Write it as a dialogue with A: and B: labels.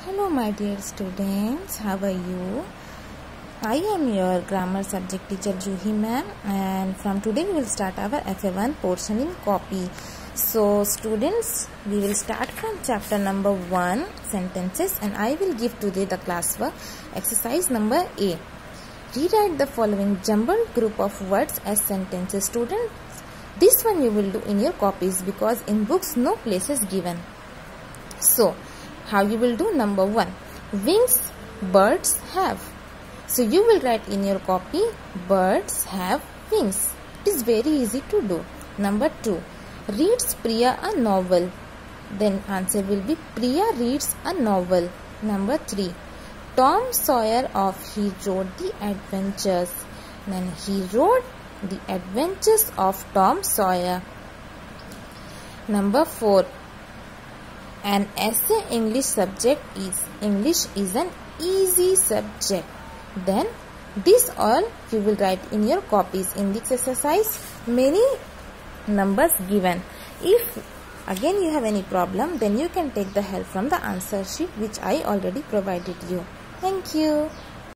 A: Hello my dear students, how are you? I am your grammar subject teacher Juhi ma'am, and from today we will start our FA1 portion in copy. So students, we will start from chapter number 1 sentences, and I will give today the classwork exercise number A. Rewrite the following jumbled group of words as sentences. Students, this one you will do in your copies because in books no place is given. So how you will do? Number 1, wings birds have. So you will write in your copy, birds have wings. It is very easy to do. Number 2, reads Priya a novel. Then answer will be Priya reads a novel. Number 3, Tom Sawyer he wrote the adventures. Then he wrote the adventures of Tom Sawyer. Number 4, an essay English subject is. English is an easy subject. Then this all you will write in your copies. In this exercise many numbers given. If again you have any problem, then you can take the help from the answer sheet which I already provided you. Thank you.